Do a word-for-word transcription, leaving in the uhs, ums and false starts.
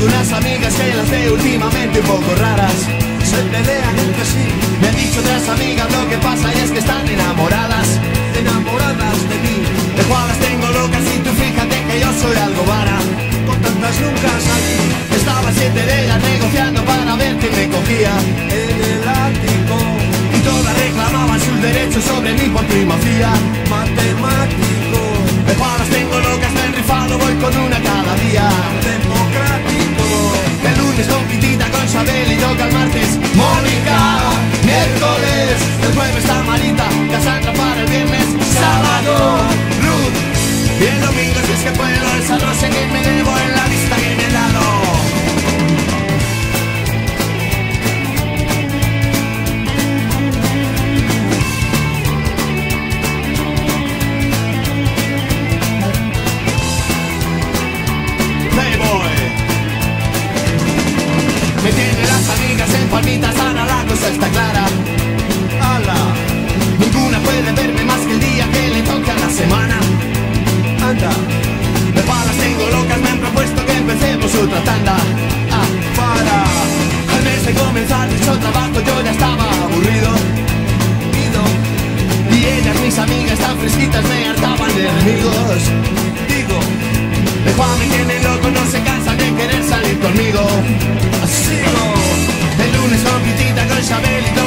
Tengo unas amigas que las veo últimamente un poco raras. Se pelean entre sí. Me han dicho otras amigas lo que pasa y es que están enamoradas. Enamoradas de mí. De cual las tengo locas y tú fíjate que yo soy algo vara. Con tantas nunca salí. Estaban siete de ellas negociando para ver quién me cogía en el ático. Y todas reclamaban sus derechos sobre mí por primacía. Matemático. De cual las tengo locas, me he rifado, voy con una cada día. Democrático. El lunes con Pitita, con Sabel y toca el martes Mónica. Miércoles, el jueves Tamarita, Cassandra para el viernes, sábado Ruth. Y el domingo si es que puedo, esa no sé qué me debo en la lista que me he dado. Me tienen las amigas en palmitas, Ana, la cosa está clara. Ala. Ninguna puede verme más que el día que le toque a la semana. Anda. De palas tengo locas, me han propuesto que empecemos otra tanda. Ah, para. Al mes de comenzar dicho trabajo yo ya estaba aburrido. Ido. Y ellas, mis amigas tan fresquitas, me hartaban de enemigos. Digo, de Juan me tienen loco, no se cansan de querer salir conmigo. Sigo. El lunes con Pitita, con Sabel y